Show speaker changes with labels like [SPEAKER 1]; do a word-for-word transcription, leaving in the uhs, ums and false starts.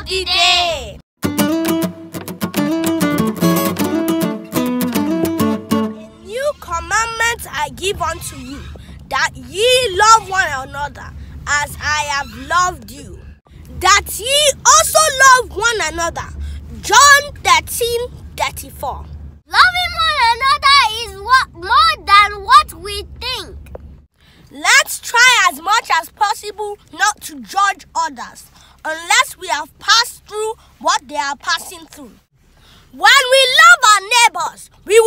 [SPEAKER 1] the day. A new commandment I give unto you, that ye love one another as I have loved you, that ye also love one another. John thirteen thirty-four.
[SPEAKER 2] Loving one another is what, more than what we think.
[SPEAKER 1] Let's try as much as possible not to judge others unless we have passed through what they are passing through. When we love our neighbors, we